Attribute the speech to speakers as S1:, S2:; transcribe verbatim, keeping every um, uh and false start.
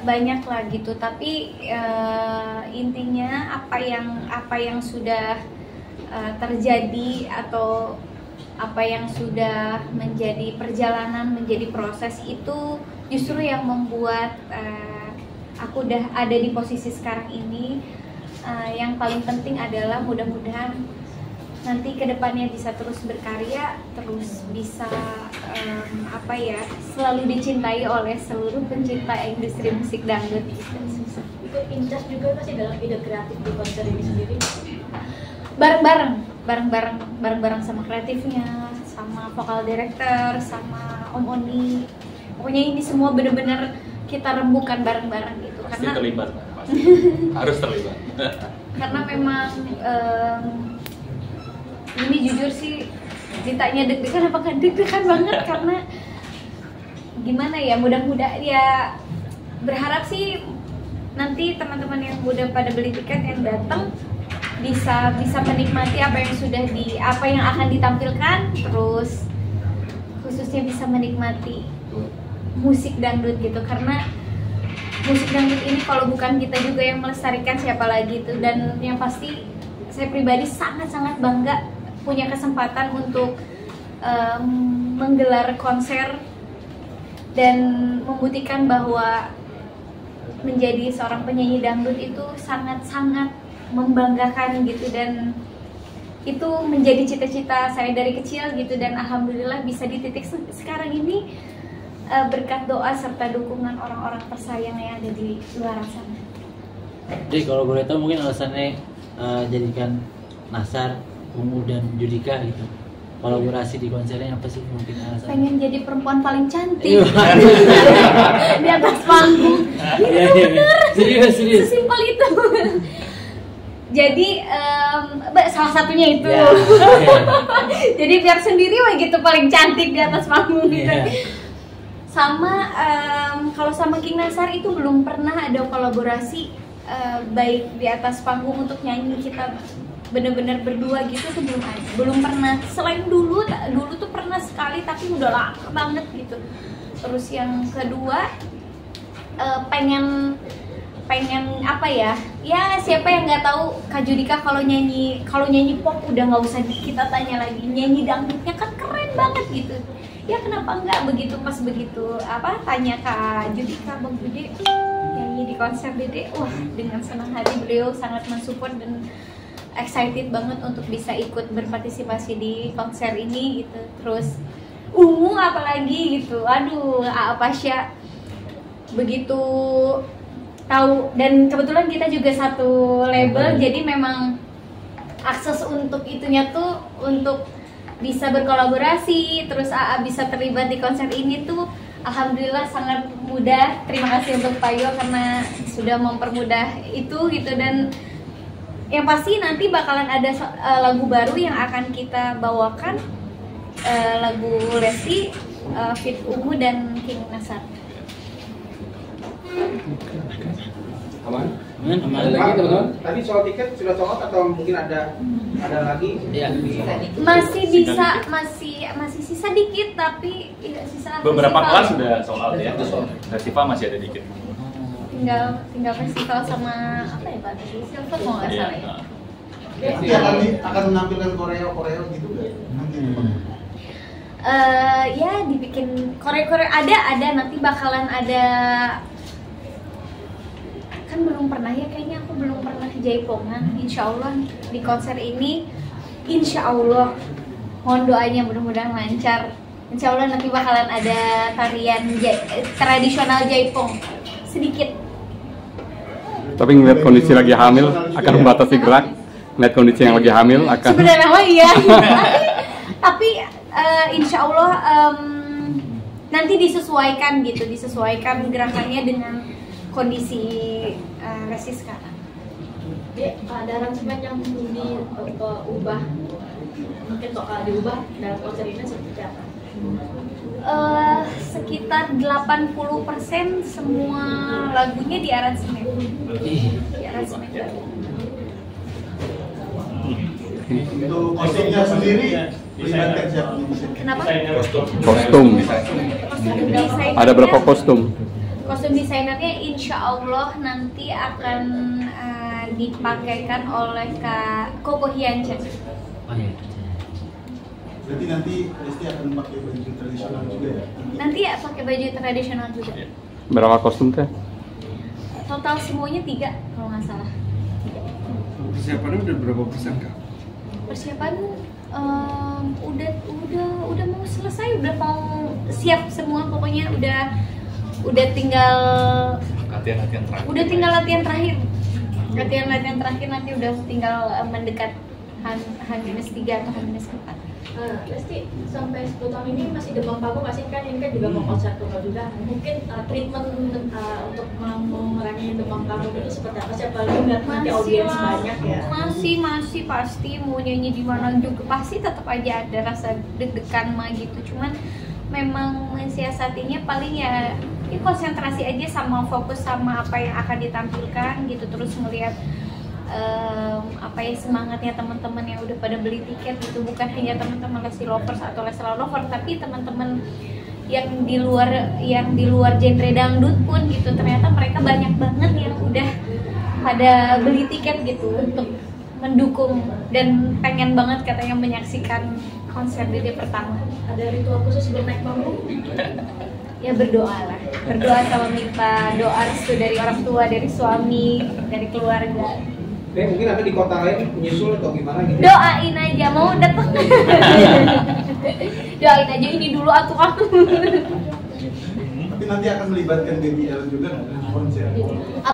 S1: banyak lah gitu, tapi uh, intinya apa yang apa yang sudah uh, terjadi atau apa yang sudah menjadi perjalanan, menjadi proses itu justru yang membuat uh, aku udah ada di posisi sekarang ini. Uh, yang paling penting adalah mudah-mudahan nanti kedepannya bisa terus berkarya, terus bisa um, apa ya, selalu dicintai oleh seluruh pencinta industri musik dangdut gitu.
S2: Ikut incas juga masih dalam ide kreatif di konser ini sendiri?
S1: Bareng-bareng, bareng-bareng, bareng-bareng sama kreatifnya, sama vokal director, sama Om Oni. Pokoknya ini semua bener-bener kita rembukan bareng-bareng gitu.
S3: Pasti
S1: karena
S3: terlibat, pasti. Harus terlibat.
S1: Karena memang um, ini jujur sih ditanya deg-degan apa kan, deg-degan banget karena gimana ya, mudah-mudahan ya berharap sih nanti teman-teman yang udah pada beli tiket yang datang bisa bisa menikmati apa yang sudah di apa yang akan ditampilkan, terus khususnya bisa menikmati musik dangdut gitu, karena musik dangdut ini kalau bukan kita juga yang melestarikan siapa lagi itu. Dan yang pasti saya pribadi sangat-sangat bangga punya kesempatan untuk um, menggelar konser dan membuktikan bahwa menjadi seorang penyanyi dangdut itu sangat-sangat membanggakan gitu, dan itu menjadi cita-cita saya dari kecil gitu, dan alhamdulillah bisa di titik sekarang ini uh, berkat doa serta dukungan orang-orang tersayang yang ada di luar sana.
S4: Jadi kalau boleh tahu mungkin alasannya uh, jadikan Nasar, Ungu dan Judika gitu kolaborasi di konsernya apa sih mungkin alasannya?
S1: Pengen jadi perempuan paling cantik di atas panggung. Iya bener, serius, serius. Sesimpel itu. Jadi um, salah satunya itu. Yeah. Jadi biar sendiri wah gitu paling cantik di atas panggung gitu. Yeah. Sama um, kalau sama King Nasar itu belum pernah ada kolaborasi uh, baik di atas panggung untuk nyanyi kita bener-bener berdua gitu tuh belum ada, belum pernah. Selain dulu, dulu tuh pernah sekali tapi udah lama banget gitu. Terus yang kedua uh, pengen pengen apa ya? Ya siapa yang nggak tahu Kak Judika kalau nyanyi kalau nyanyi pop udah nggak usah kita tanya lagi, nyanyi dangdutnya kan keren banget gitu. Ya kenapa nggak begitu pas begitu apa tanya Kak Judika, Bang Bude nyanyi di konser Dede, wah dengan senang hati beliau sangat mensupport dan excited banget untuk bisa ikut berpartisipasi di konser ini gitu. Terus Ungu apalagi gitu, aduh apa sih begitu tahu, dan kebetulan kita juga satu label, hmm. jadi memang akses untuk itunya tuh untuk bisa berkolaborasi terus A A bisa terlibat di konser ini tuh alhamdulillah sangat mudah. Terima kasih untuk Payo karena sudah mempermudah itu gitu, dan yang pasti nanti bakalan ada uh, lagu baru yang akan kita bawakan, uh, lagu Lesti, uh, Fit Ungu dan King Nasar.
S5: Aman?
S4: Aman, aman.
S5: Ada lagi teman-teman? Tadi soal tiket sudah sold out atau mungkin ada ada lagi?
S4: Iya.
S1: Masih bisa, masih masih sisa dikit tapi tidak sisa.
S3: Beberapa
S1: festival.
S3: kelas sudah sold out ya. Festival masih ada dikit.
S1: Tinggal tinggal festival sama apa ya Pak? Silver mau nggak salah ya.
S6: Nanti akan, akan menampilkan koreo-koreo gitu nggak? Nanti
S1: Uh, ya dibikin koreo-koreo ada ada nanti bakalan ada, kan belum pernah ya kayaknya aku belum pernah ke Jaipongan. Insya Allah di konser ini Insya Allah mohon doanya mudah-mudahan lancar. Insya Allah nanti bakalan ada tarian jai, tradisional Jaipong sedikit.
S7: Tapi ngeliat kondisi lagi hamil akan membatasi gerak. Ngeliat kondisi yang lagi hamil akan.
S1: Sebenarnya mah iya. tapi tapi uh, insya Allah um, nanti disesuaikan gitu, disesuaikan gerakannya dengan kondisi uh, Resi sekarang.
S2: Dek, ada aransemen yang diubah, mungkin soal diubah dalam konser ini seperti apa?
S1: Uh, sekitar delapan puluh persen semua lagunya di aransemen. Di aransemen.
S6: Untuk kostumnya sendiri melibatkan siapa?
S1: Kenapa?
S7: Kostum. Ada berapa kostum?
S1: Kostum desainernya insya Allah nanti akan uh, dipakaikan oleh Kak Koko Hianca.
S4: Oh iya.
S6: Berarti nanti Resti akan pakai baju tradisional juga ya?
S1: Nanti ya pakai baju tradisional juga.
S7: Berapa kostum teh?
S1: Total semuanya tiga kalau nggak salah.
S8: Persiapannya udah berapa persen Kak?
S1: Persiapan um, udah udah udah mau selesai, udah mau siap semua, pokoknya udah udah tinggal
S3: Latihan-latihan terakhir.
S1: udah tinggal latihan terakhir. Latihan latihan terakhir nanti udah tinggal uh, mendekat H minus tiga atau H minus empat.
S2: Uh, Resti, sampai sepuluh tahun ini masih demam panggung masih kan? Ini kan juga mau konser tunggal juga. Mungkin uh, treatment uh, untuk mengurangi demam panggung itu seperti apa sih? Apalagi nggak nanti audiens
S1: lah,
S2: banyak ya.
S1: masih masih pasti mau nyanyi di mana juga pasti tetap aja ada rasa deg-degan mah gitu. Cuman memang mensiasatinya paling ya, ya konsentrasi aja sama fokus sama apa yang akan ditampilkan gitu, terus melihat Um, apa ya semangatnya teman-teman yang udah pada beli tiket gitu, bukan hanya teman-teman Lesti Lovers atau Leslar Lovers, tapi teman-teman yang di luar yang di luar genre dangdut pun gitu, ternyata mereka banyak banget yang udah pada beli tiket gitu untuk mendukung dan pengen banget katanya menyaksikan konser Dede pertama.
S2: Ada ritual khusus sebelum naik panggung?
S1: Ya berdoa lah, berdoa sama minta doa restu dari orang tua, dari suami, dari keluarga.
S5: Deh, mungkin ada di kota lain menyusul atau gimana gitu?
S1: Doain aja, mau datang. Doain aja ini dulu atuh aku.
S6: Tapi nanti akan melibatkan B B L juga nggak dalam konser?